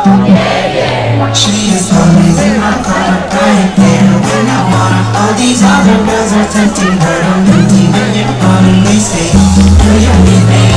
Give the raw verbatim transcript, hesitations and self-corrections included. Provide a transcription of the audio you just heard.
She is always in my corner, right there when I want her. All these other girls are tempting, but I'm empty when you're gone and they say, do you need me?